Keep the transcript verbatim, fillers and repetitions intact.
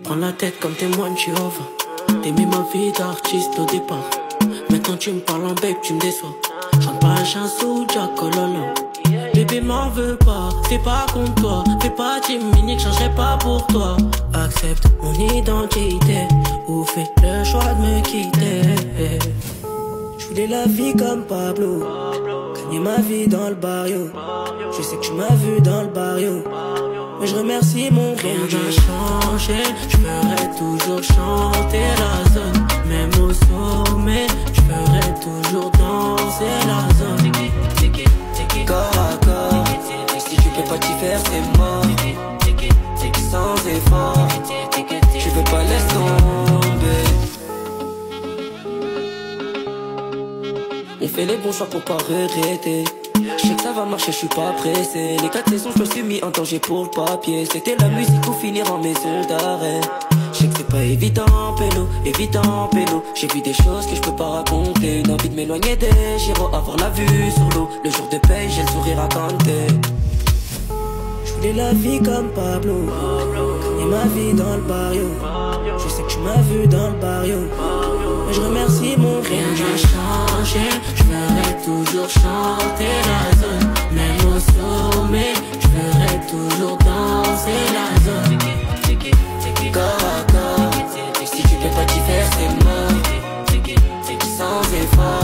Prends la tête comme témoin de Jéhovah. T'aimais ma vie d'artiste au départ. Maintenant tu me parles en bec, tu me déçois. Chante pas un chanson, Jack Cololo. Bébé m'en veux pas, fais pas contre toi. Fais pas timide, changerai pas pour toi. Accepte mon identité ou fais le choix de me quitter. Je voulais la vie comme Pablo, gagner ma vie dans le barrio. Je sais que tu m'as vu dans le barrio, mais je remercie mon rien n'a changé. Je ferai toujours chanter la zone, même au sommet. Je ferai toujours danser la zone. Corps à corps, si tu peux pas t'y faire c'est mort. Sans effort, tu veux pas laisser tomber. On fait les bons choix pour pas regretter. Je sais que ça va marcher, je suis pas pressé. Les quatre saisons, je me suis mis en danger pour le papier. C'était la musique ou finir en maison d'arrêt. Je sais que c'est pas évident, pélo, évident, pélo. J'ai vu des choses que je peux pas raconter. Une envie de m'éloigner des gyros, avoir la vue sur l'eau. Le jour de paye, j'ai le sourire à canter. Je voulais la vie comme Pablo, gagner ma vie dans le barrio. Je sais que tu m'as vu dans le barrio, mais je remercie mon rien n'a changé. Je ferai toujours chanter la zone, même au sommet. Je ferai toujours danser la zone. Corps à corps, si tu peux pas t'y faire c'est mort. Sans effort.